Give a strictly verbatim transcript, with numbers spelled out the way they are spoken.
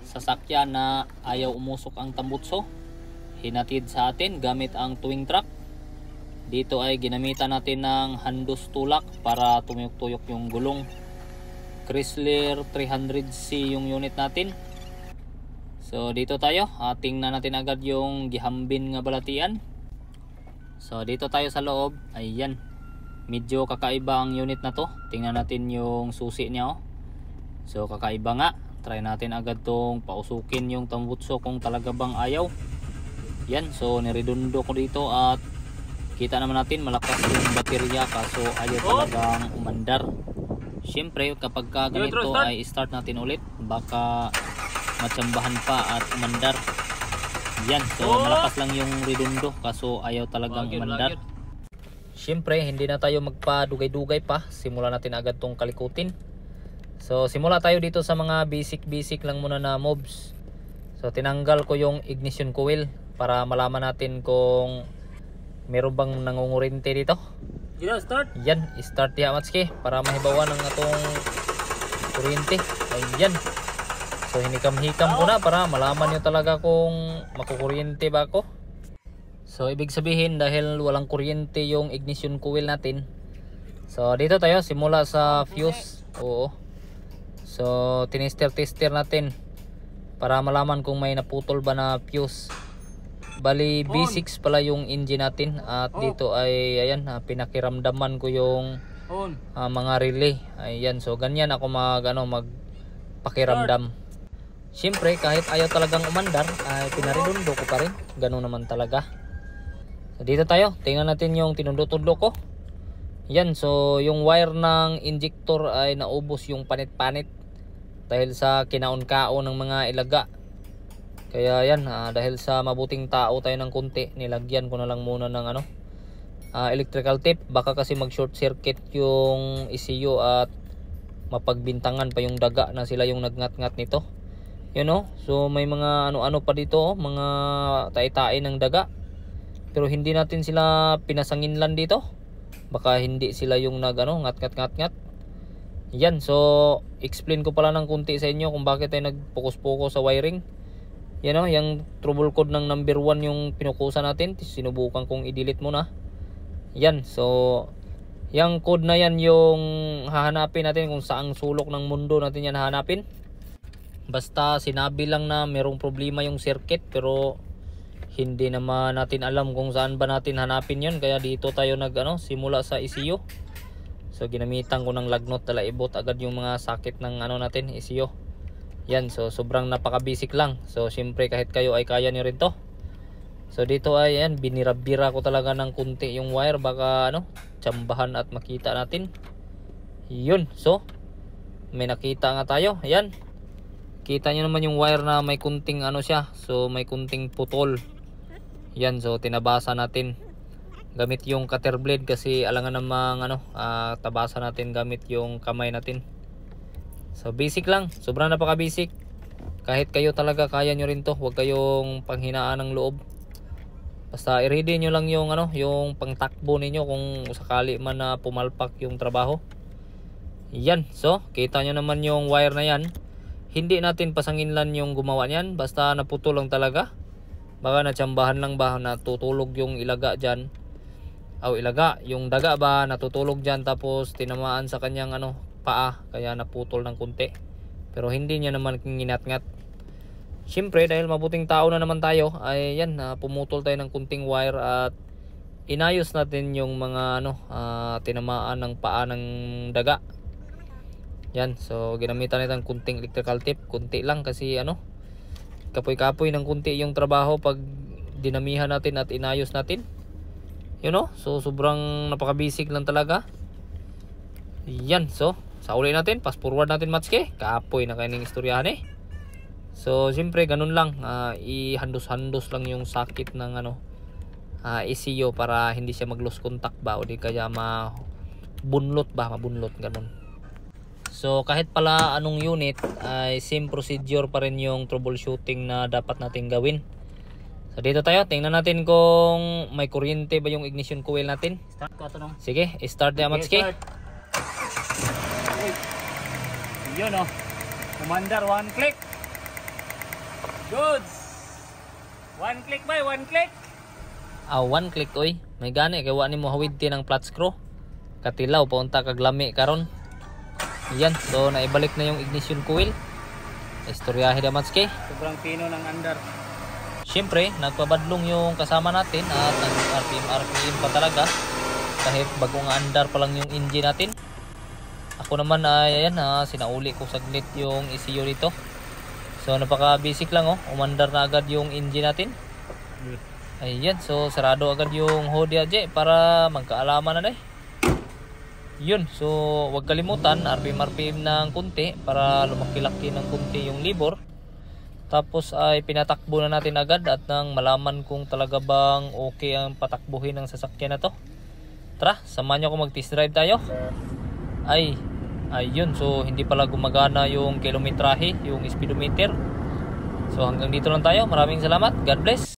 sasakyan na ayaw umusok ang tambutso. Hinatid sa atin gamit ang towing truck. Dito ay ginamitan natin ng handos tulak para tumuyok-tuyok yung gulong. Chrysler three hundred C yung unit natin. So dito tayo, uh, tingnan natin agad yung gihambin nga balatian. So dito tayo sa loob. Ayan, medyo kakaiba ang unit na to. Tingnan natin yung susi niya, oh. So kakaiba nga. Try natin agad tong pausukin yung tambutso kung talaga bang ayaw. Yan, so niredundo ko dito at kita naman natin malakas yung baterya kaso ayaw talagang umandar. Siyempre kapag ka ganito ay start natin ulit, baka matsambahan pa at umandar. Yan, so malakas lang yung redundo kaso ayaw talagang umandar. Siyempre hindi na tayo magpadugay-dugay pa, simulan natin agad tong kalikutin. So simula tayo dito sa mga basic basic lang muna na mobs. So tinanggal ko yung ignition coil para malaman natin kung meron bang nangungurinti dito. Yeah, start. Yan, start ya Matsuki para mahibawan ng atong kuryente. Ayan. So hinikam-hikam ko na para malaman nyo talaga kung makukuryente ba ako. So ibig sabihin dahil walang kuryente yung ignition coil natin. So dito tayo simula sa fuse. Oo. So tinister-tester natin para malaman kung may naputol ba na fuse. Bali B six pala yung engine natin at dito ay ayan, pinakiramdaman ko yung uh, mga relay. Ayan, so ganyan ako mag ano magpakiramdam. Siyempre kahit ayaw talagang umandar ay pinaridundo ko pa rin. Ganun naman talaga. So dito tayo, tingnan natin yung tinundo-tudlo ko. Yan, so yung wire ng injector ay naubos yung panit-panit dahil sa kinaon-kaon ng mga ilaga. Kaya yan, uh, dahil sa mabuting tao tayo ng kunti, nilagyan ko na lang muna ng ano, uh, electrical tape. Baka kasi mag short circuit yung E C U at mapagbintangan pa yung daga na sila yung nagngat-ngat nito. You know, so may mga ano-ano pa dito, oh, mga tae-tae ng daga. Pero hindi natin sila pinasanginlan dito. Baka hindi sila yung nag ano, ngat-ngat-ngat-ngat. Yan, so explain ko pala ng kunti sa inyo kung bakit tayo nag-focus-focus sa wiring. Yan o, yung trouble code ng number one yung pinukusan natin. Sinubukan kong i-delete muna. Yan, so yung code na yan yung hahanapin natin kung saang sulok ng mundo natin yan hahanapin. Basta sinabi lang na merong problema yung circuit pero hindi naman natin alam kung saan ba natin hanapin yun. Kaya dito tayo nag ano, simula sa E C U. So ginamitan ko ng lagnot tala ibot agad yung mga sakit ng ano natin E C U. Yan, so sobrang napaka-basic lang. So siyempre kahit kayo ay kaya niyo rin to. So dito ay yan, binira-bira ko talaga ng kunti yung wire baka ano, tsambahan at makita natin. Yun, so may nakita nga tayo. Ayan. Kita niyo naman yung wire na may kunting ano siya. So may kunting putol. Yan, so tinabasa natin gamit yung cutter blade kasi alangan namang ano, uh, tabasa natin gamit yung kamay natin. So basic lang, sobrang napaka basic. Kahit kayo talaga kaya nyo rin to, huwag kayong panghinaan ng loob. Basta i-ready nyo lang yung ano, yung pangtakbo ninyo kung sakali man na pumalpak yung trabaho. Yan, so kita nyo naman yung wire na yan. Hindi natin pasanginlan yung gumawa niyan, basta naputol lang talaga. Baka natsambahan lang ba, natutulog yung ilaga dyan. O ilaga, yung daga ba natutulog dyan tapos tinamaan sa kanyang ano, paa, kaya naputol ng kunti. Pero hindi niya naman nginat-ngat. Siyempre dahil mabuting tao na naman tayo ay yan, uh, pumutol tayo ng kunting wire at inayos natin yung mga ano, uh, tinamaan ng paa ng daga. Yan, so ginamitan natin kunting electrical tape, kunti lang kasi ano, kapoy-kapoy ng kunti yung trabaho pag dinamihan natin at inayos natin. You know, so sobrang napaka-basic lang talaga. Yan, so sa uli natin, fast forward natin Matsuki. Kapoy na kayo ng istoryahan eh. So siyempre ganun lang, uh, ihandos-handos lang yung sakit ng ano, uh, E C U para hindi siya mag-lose contact ba o di kaya mabunlot ba, mabunlot ganun. So kahit pala anong unit ay same procedure pa rin yung troubleshooting na dapat natin gawin. So dito tayo, tingnan natin kung may kuryente ba yung ignition coil natin. Start ko ito no. Sige, start na Matsuki. Yun o, commander, one click. Goods. One click ba? One click. Ah, one click oy. May gani kay wa nimo hawid ti ng flat screw. Katilaw paunta kag lami karon. Yan, so naibalik na yung ignition coil. Istoryahe da matski. Sobrang pino ng andar. Siyempre, nagpabadlong yung kasama natin at nag-R P M R P M pa talaga. Kahit bagong andar pa lang yung engine natin. Ako naman ay ayan, ah, sinauli ko saglit yung E C U dito. So napaka basic lang oh, umandar na agad yung engine natin. Ayan, so sarado agad yung hodi aje para magkaalaman na dai. Yun, so wag kalimutan R P M R P M ng kunti para lumaki-laki ng kunti yung libor. Tapos ay pinatakbo na natin agad at nang malaman kung talaga bang okay ang patakbuhin ng sasakyan na to. Tara, samahan nyo ako mag-test drive tayo. Ay, ayun, so hindi pala gumagana yung kilometrahe, yung speedometer. So hanggang dito lang tayo. Maraming salamat. God bless.